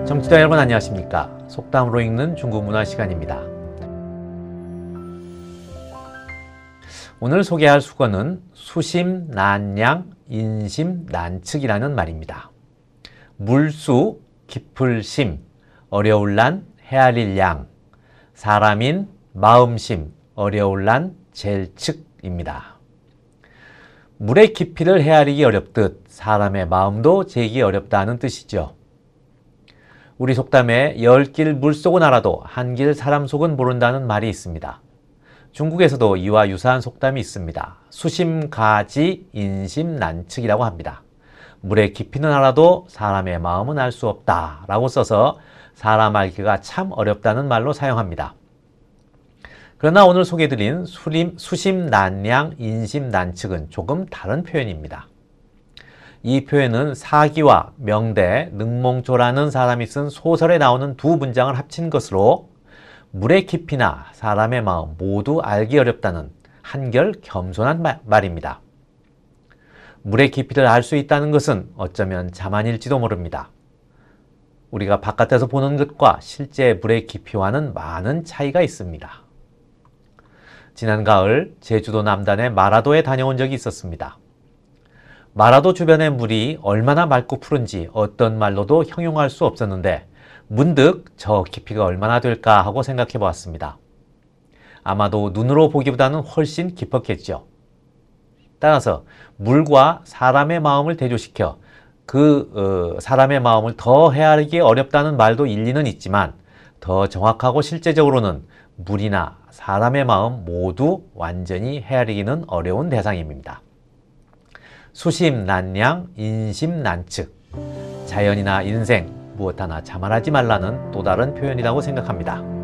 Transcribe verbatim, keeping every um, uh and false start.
청취자 여러분 안녕하십니까? 속담으로 읽는 중국 문화 시간입니다. 오늘 소개할 수건은 수심난양 인심난측이라는 말입니다. 물수 깊을 심, 어려울 난 헤아릴 양, 사람인 마음심, 어려울 난 젤측입니다. 물의 깊이를 헤아리기 어렵듯 사람의 마음도 재기 어렵다는 뜻이죠. 우리 속담에 열 길 물속은 알아도 한 길 사람 속은 모른다는 말이 있습니다. 중국에서도 이와 유사한 속담이 있습니다. 수심가지 인심난측이라고 합니다. 물의 깊이는 알아도 사람의 마음은 알 수 없다 라고 써서 사람 알기가 참 어렵다는 말로 사용합니다. 그러나 오늘 소개해드린 수심난양 인심난측은 조금 다른 표현입니다. 이 표현은 사기와 명대, 능몽조라는 사람이 쓴 소설에 나오는 두 문장을 합친 것으로 물의 깊이나 사람의 마음 모두 알기 어렵다는 한결 겸손한 마, 말입니다. 물의 깊이를 알 수 있다는 것은 어쩌면 자만일지도 모릅니다. 우리가 바깥에서 보는 것과 실제 물의 깊이와는 많은 차이가 있습니다. 지난 가을 제주도 남단의 마라도에 다녀온 적이 있었습니다. 마라도 주변의 물이 얼마나 맑고 푸른지 어떤 말로도 형용할 수 없었는데 문득 저 깊이가 얼마나 될까 하고 생각해 보았습니다. 아마도 눈으로 보기보다는 훨씬 깊었겠죠. 따라서 물과 사람의 마음을 대조시켜 그 어, 사람의 마음을 더 헤아리기 어렵다는 말도 일리는 있지만 더 정확하고 실제적으로는 물이나 사람의 마음 모두 완전히 헤아리기는 어려운 대상입니다. 수심난양 인심난측, 자연이나 인생 무엇 하나 자만하지 말라는 또 다른 표현이라고 생각합니다.